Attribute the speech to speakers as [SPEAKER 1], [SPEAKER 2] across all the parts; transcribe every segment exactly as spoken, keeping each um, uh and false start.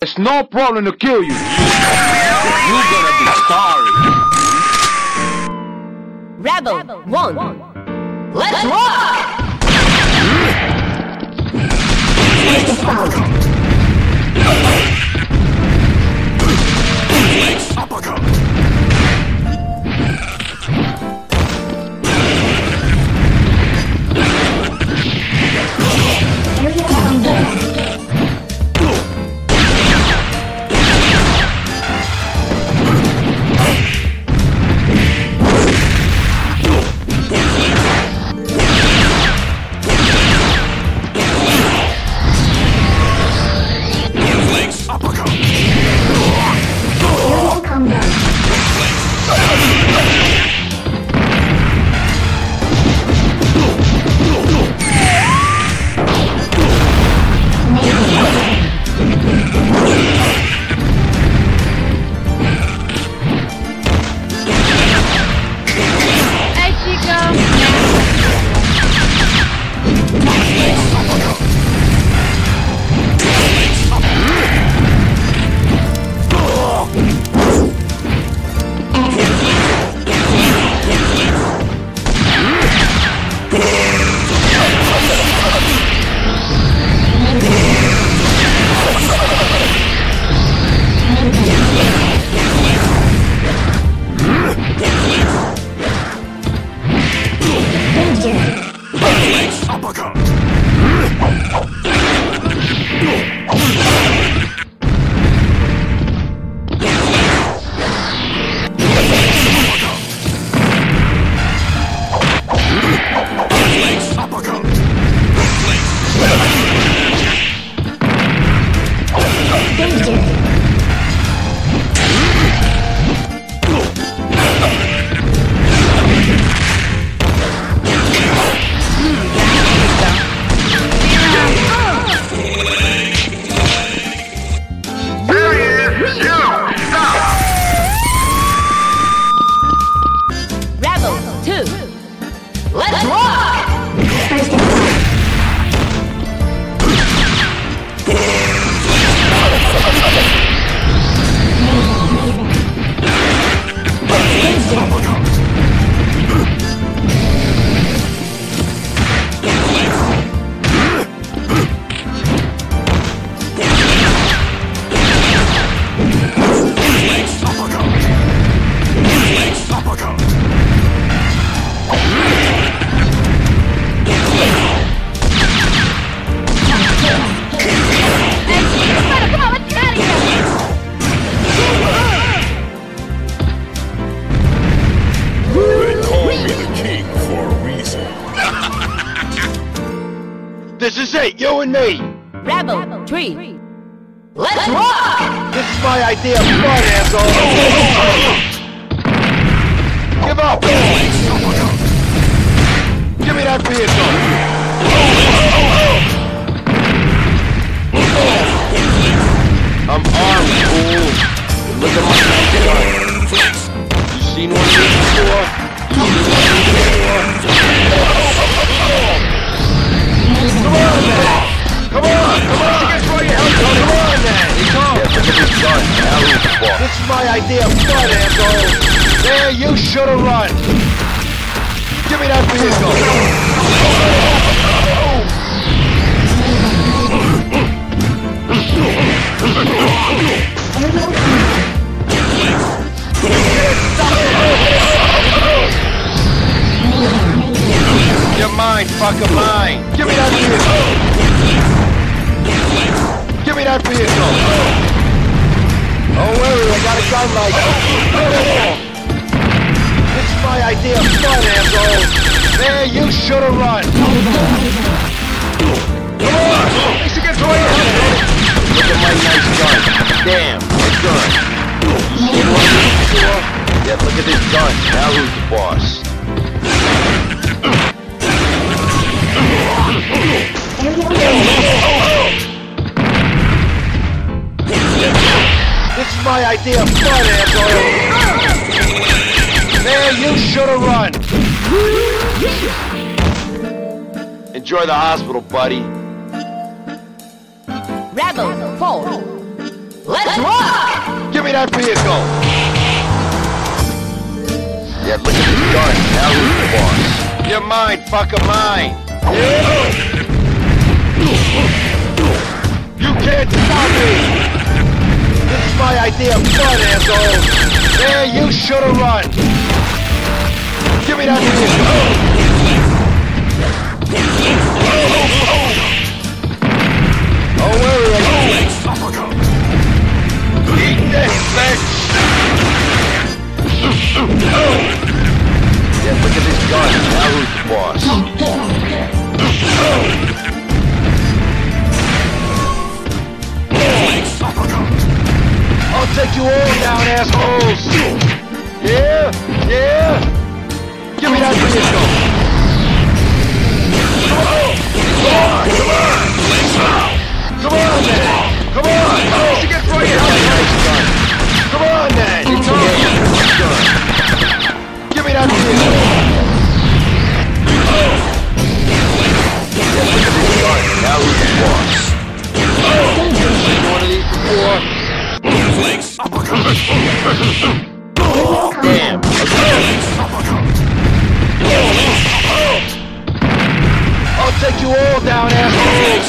[SPEAKER 1] It's no problem to kill you. You're gonna be sorry.
[SPEAKER 2] Rebel one. Let's rock!
[SPEAKER 3] Uppercut.
[SPEAKER 1] This is it, you and me.
[SPEAKER 2] Rebel three. Let's rock!
[SPEAKER 1] This is my idea of fun, asshole. Give up. Give me that vehicle. I'm armed, fool. Look at my gun. You seen one of these before? You seen one of these before? Come on, man! Come on! Come on! Come on, man! Come on! This is my idea of fun, asshole! There, you should've run! Give me that vehicle! You're mine, fucker, mine! Give me that vehicle! Give me that vehicle! Don't worry, I got a gun like this is my idea of fun, asshole! There, you should've run! Come on! Makes you get to your head! Look at my nice gun! Damn, my gun! You see one of these before? Yeah, look at this gun. Now who's the boss? This is my idea of fun, asshole! There, you should've run! Enjoy the hospital, buddy.
[SPEAKER 2] Rebel four.
[SPEAKER 1] me that vehicle! Yeah, look at this gun. Now who's the boss? You're mine, fucker, mine! Yeah. You can't stop me! This is my idea of fun, asshole! Yeah, you should've run! Give me that vehicle! Oh, where are you? Eat this, bitch! Yeah, look at this gun. Now who's the boss? I'll take you all down, assholes! Yeah? Yeah? Give me that vehicle! Come on! Come on! Come on, then! Come on! Let's get right here! Come on, then! It's all done! Give me that vehicle! Yeah, look at this gun. Now who's the boss? Seen one of these before? Damn! I'll take you all down, assholes!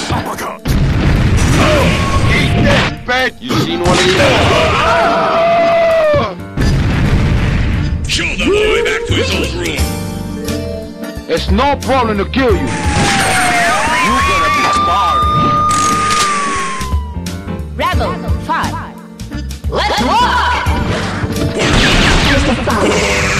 [SPEAKER 1] Eat this, bitch! You seen one of these?
[SPEAKER 3] Show the boy back to his old room.
[SPEAKER 1] It's no problem to kill you. You're gonna be sorry.
[SPEAKER 2] Rebel five. Let's rock!